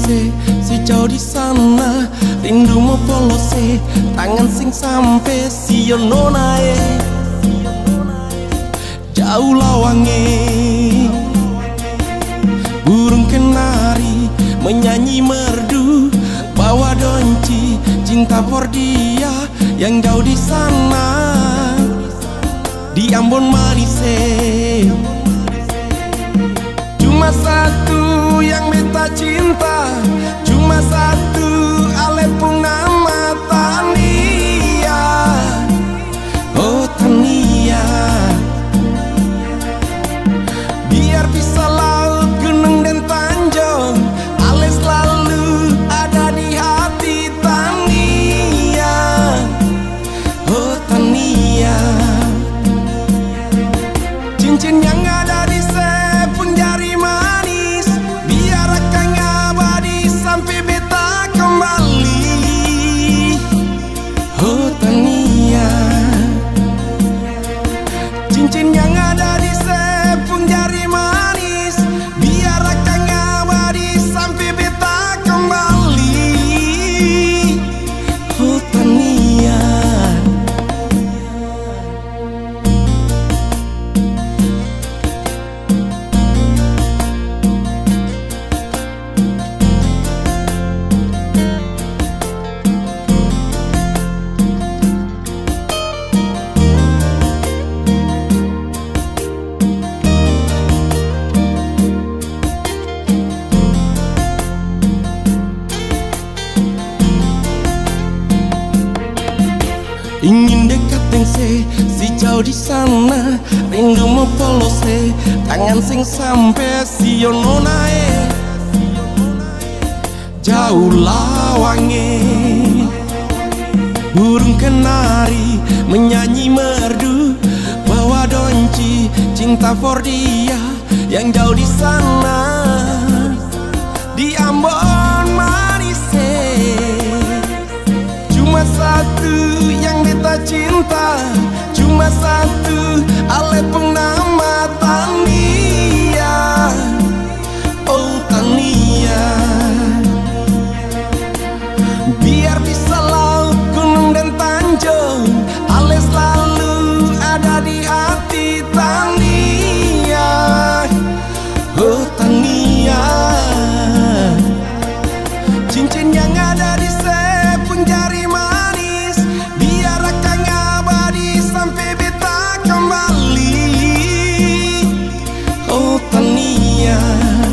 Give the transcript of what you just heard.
se si jauh di sana, rindu mau polose tangan sing sampai si yononae jauh lawange. Burung kenari menyanyi merdu, bawa donci cinta for dia yang jauh di sana, di Ambon Marise. Cuma satu yang minta cinta, cuma satu Alepung nama Tania. Oh Tania, biar bisa laut, gunung dan tanjung, Ale selalu ada di hati Tania. Oh Tania, cincin yang ada di sepung jari manis, biar akan abadi sampai beta kembali. Oh Tania, cincin yang ada di sepung jari manis, biar akan abadi sampai beta kembali. Oh Tania, ingin dekat si jauh di sana, rindu mau polose tangan sing sampai si yononae jauh lawange. Burung kenari menyanyi merdu, bawa donci cinta for dia yang jauh di sana, di Ambon Marise. Cuma satu yang beta cinta, cuma satu Alepung nama Tania. Oh Tania, biar bisa laut, gunung dan tanjung, Ale selalu ada di hati Tania. Oh Tania, cincin yang ada di sepung jari manis, biar akan abadi sampai beta kembali. Oh Tania,